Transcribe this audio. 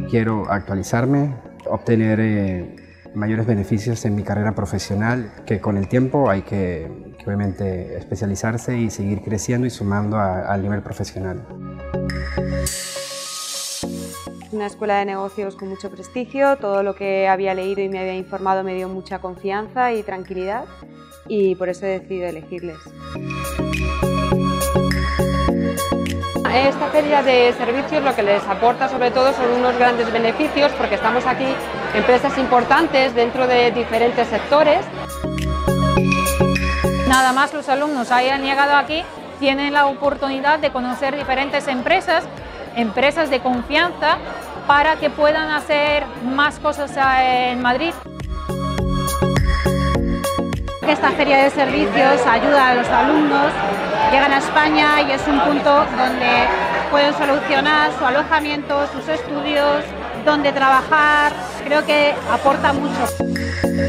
quiero actualizarme, obtener mayores beneficios en mi carrera profesional, que con el tiempo hay que obviamente especializarse y seguir creciendo y sumando al nivel profesional. Una escuela de negocios con mucho prestigio, todo lo que había leído y me había informado me dio mucha confianza y tranquilidad y por eso he decidido elegirles. Esta feria de servicios lo que les aporta sobre todo son unos grandes beneficios porque estamos aquí empresas importantes dentro de diferentes sectores. Nada más los alumnos hayan llegado aquí, tienen la oportunidad de conocer diferentes empresas de confianza para que puedan hacer más cosas en Madrid. Esta feria de servicios ayuda a los alumnos, llegan a España y es un punto donde pueden solucionar su alojamiento, sus estudios, donde trabajar. Creo que aporta mucho.